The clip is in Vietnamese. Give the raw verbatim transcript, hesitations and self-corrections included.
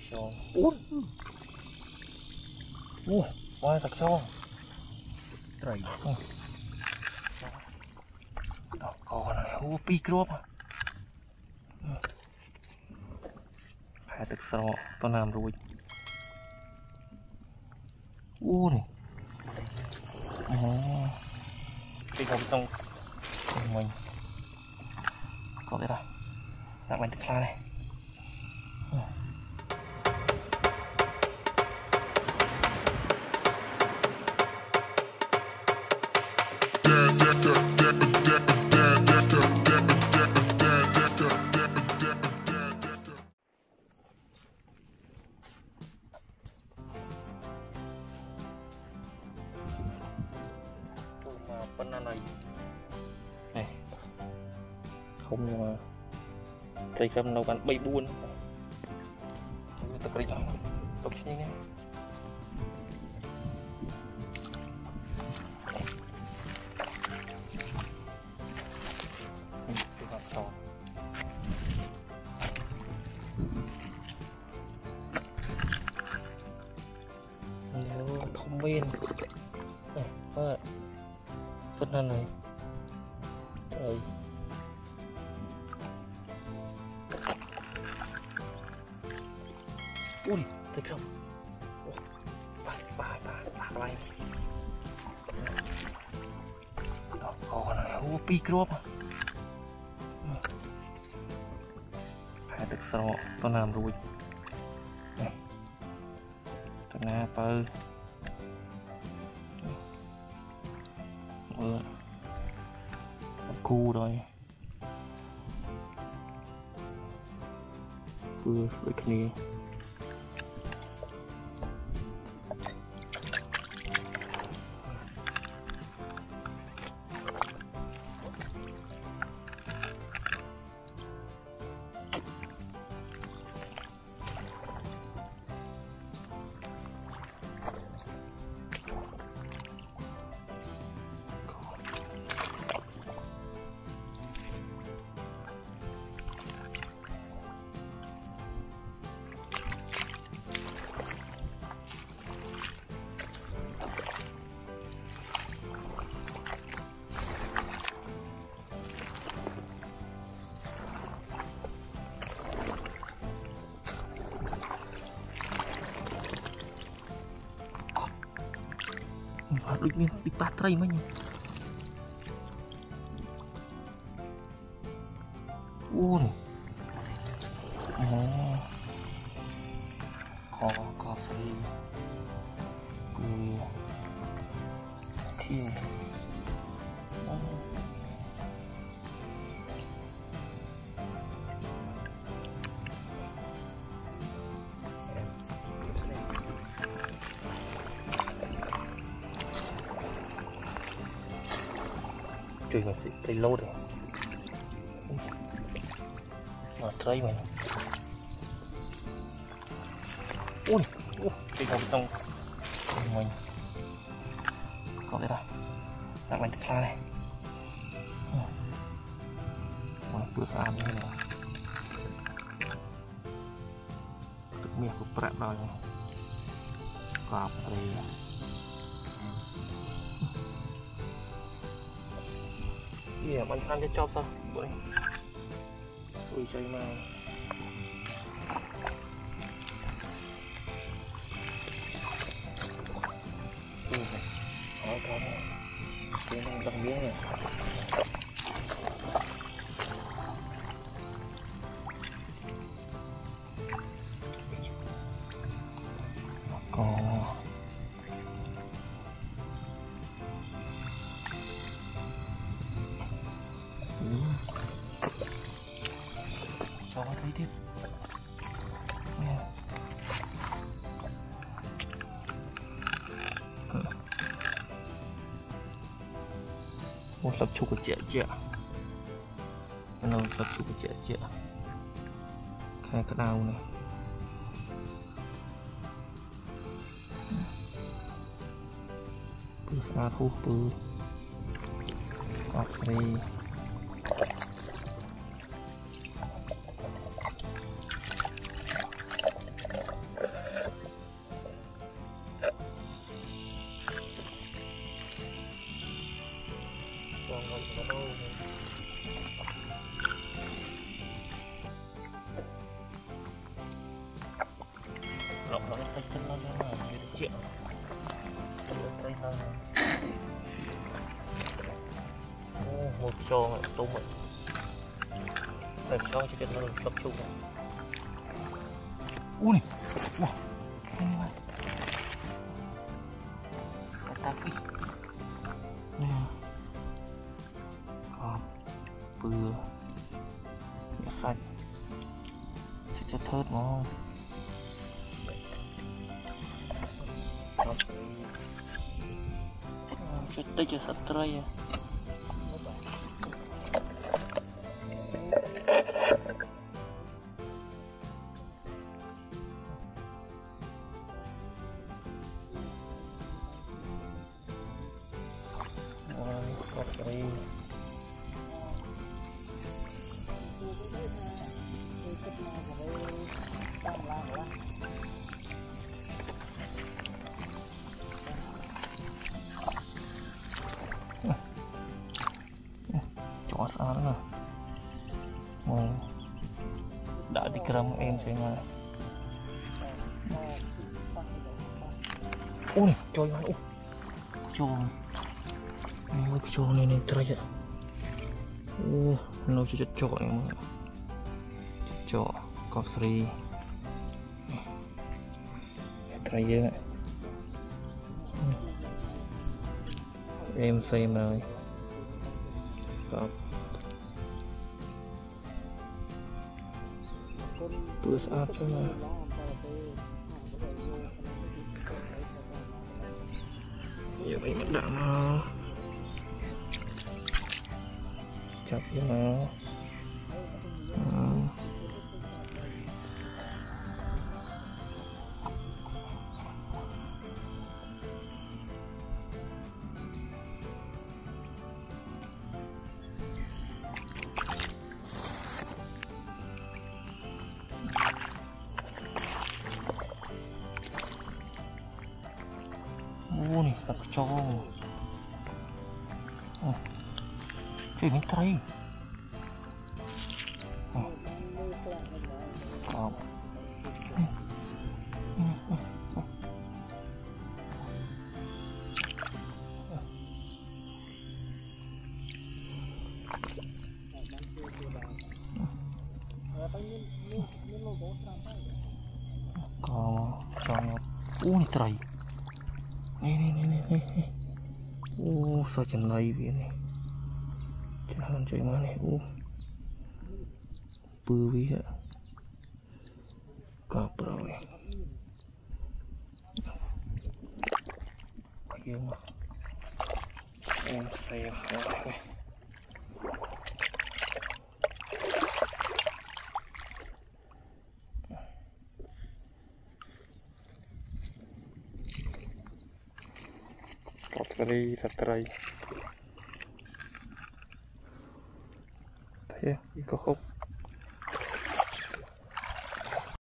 cho bốn ui ngoài thật cho trời còn này hú pi crop hai thực sao tôi làm rồi u này cái dòng sông mình có cái đó đặt bánh thực ra này bên này này không cây cam đâu bạn bay buôn tập đi rồi tập như thế không bên phân thân này trời ui thấy không ba ba ba ba bay đó còn này hú pi crop hai thực sao tôi làm rồi này tôi na tơ mưa cu rồi vừa với cái nàyដូចមានពីប៉ះត្រីមិញអូនេះអូកកហ្វេគូធីជួយមកសិត្រីលោតមកត្រីមែនអូយអូគេកំពុងមិញក៏ទេបាទដាក់បាញ់ទឹកខ្លានេះមកពើស្អាតនេះទឹកមាសក៏ប្រាក់ដល់កប់ត្រី Iya, mantan dia chop sah, boleh. Ui, chơi mà. Ui, hỏi con, cái này bằng miếng này. Còn cho nó thấy tiếp một lập chụp của trẻ trẻ nó lập chụp của trẻ trẻ khai cái đau này bự xa thu bự cọp đi Cái chân nó nó là chưa được chuyện. Đây là một trò này tôm rồi. Đây cho cho chân nó được tập trung này. Ui, wow, hay quá. Ta phi. Nè. Còn bừa. Nhẹ xanh. Sẽ cho thớt mà không? Chết tích cho sạch tray à. Có free. Chó sao nữa nè. Đã đi cầm em xem mà. Ui, trôi mà. Trôi. Ôi cái trôi này này trời ạ. Ô, nó chỉ chất trội mà. Trội, có free. Trời ơi. Em xem rồi. Có. Bữa sát cho mà. Giờ mình bắt đạn nó. Chặt cho nó. Ô này sạc cho. Ờ. Cái này tay. Ờ. Không. Có trong. Ui trời. Nè nè nè nè nè. Ô sao chân này vậy này. Jangan cuy mana uh bui ya kapro ya yang em saya ini sekali satrai ya, có khúc